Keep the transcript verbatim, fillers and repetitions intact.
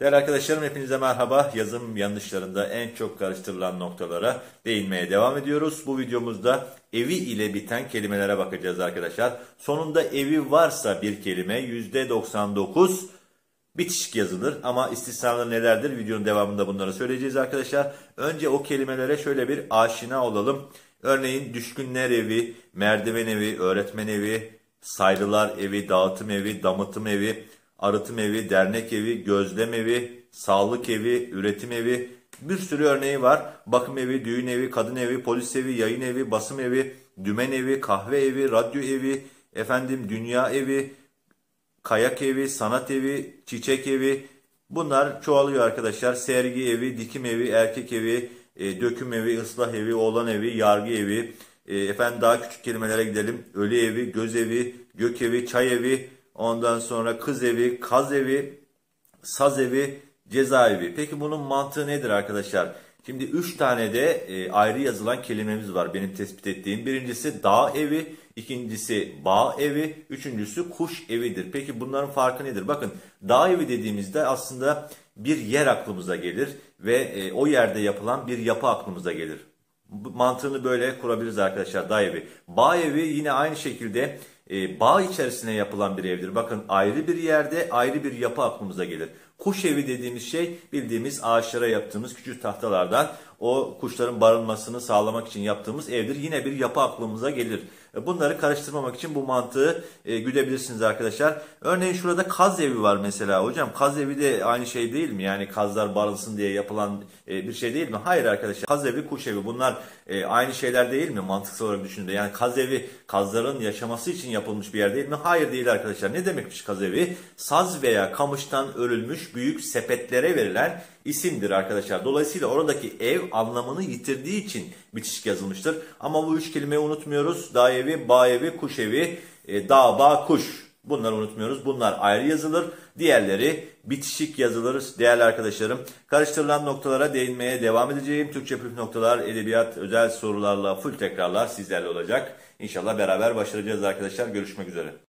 Değerli arkadaşlarım, hepinize merhaba. Yazım yanlışlarında en çok karıştırılan noktalara değinmeye devam ediyoruz. Bu videomuzda evi ile biten kelimelere bakacağız arkadaşlar. Sonunda evi varsa bir kelime yüzde doksan dokuz bitişik yazılır. Ama istisnalar nelerdir? Videonun devamında bunları söyleyeceğiz arkadaşlar. Önce o kelimelere şöyle bir aşina olalım. Örneğin düşkünler evi, merdiven evi, öğretmen evi, sayrılar evi, dağıtım evi, damıtım evi, arıtım evi, dernek evi, gözlem evi, sağlık evi, üretim evi, bir sürü örneği var. Bakım evi, düğün evi, kadın evi, polis evi, yayın evi, basım evi, dümen evi, kahve evi, radyo evi, efendim dünya evi, kayak evi, sanat evi, çiçek evi. Bunlar çoğalıyor arkadaşlar. Sergi evi, dikim evi, erkek evi, e, döküm evi, ıslah evi, oğlan evi, yargı evi. E, efendim daha küçük kelimelere gidelim. Ölü evi, göz evi, gök evi, çay evi. Ondan sonra kız evi, kaz evi, saz evi, cezaevi. Peki bunun mantığı nedir arkadaşlar? Şimdi üç tane de e, ayrı yazılan kelimemiz var benim tespit ettiğim. Birincisi dağ evi, ikincisi bağ evi, üçüncüsü kuş evidir. Peki bunların farkı nedir? Bakın dağ evi dediğimizde aslında bir yer aklımıza gelir ve e, o yerde yapılan bir yapı aklımıza gelir. Mantığını böyle kurabiliriz arkadaşlar, dağ evi. Bağ evi yine aynı şekilde e, bağ içerisine yapılan bir evdir. Bakın ayrı bir yerde ayrı bir yapı aklımıza gelir. Kuş evi dediğimiz şey bildiğimiz ağaçlara yaptığımız küçük tahtalardan o kuşların barınmasını sağlamak için yaptığımız evdir. Yine bir yapı aklımıza gelir. Bunları karıştırmamak için bu mantığı e, güdebilirsiniz arkadaşlar. Örneğin şurada kaz evi var mesela. Hocam kaz evi de aynı şey değil mi? Yani kazlar barınsın diye yapılan e, bir şey değil mi? Hayır arkadaşlar. Kaz evi, kuş evi bunlar e, aynı şeyler değil mi? Mantıksal olarak düşündüğünde. Yani kaz evi kazların yaşaması için yapılmış bir yer değil mi? Hayır değil arkadaşlar. Ne demekmiş kaz evi? Saz veya kamıştan örülmüş büyük sepetlere verilen isimdir arkadaşlar. Dolayısıyla oradaki ev anlamını yitirdiği için bitişik yazılmıştır. Ama bu üç kelimeyi unutmuyoruz. Dağ evi, bağ evi, kuş evi, e, dağ, bağ, kuş. Bunları unutmuyoruz. Bunlar ayrı yazılır. Diğerleri bitişik yazılır değerli arkadaşlarım. Karıştırılan noktalara değinmeye devam edeceğim. Türkçe püf noktalar, edebiyat, özel sorularla full tekrarlar sizlerle olacak. İnşallah beraber başaracağız arkadaşlar. Görüşmek üzere.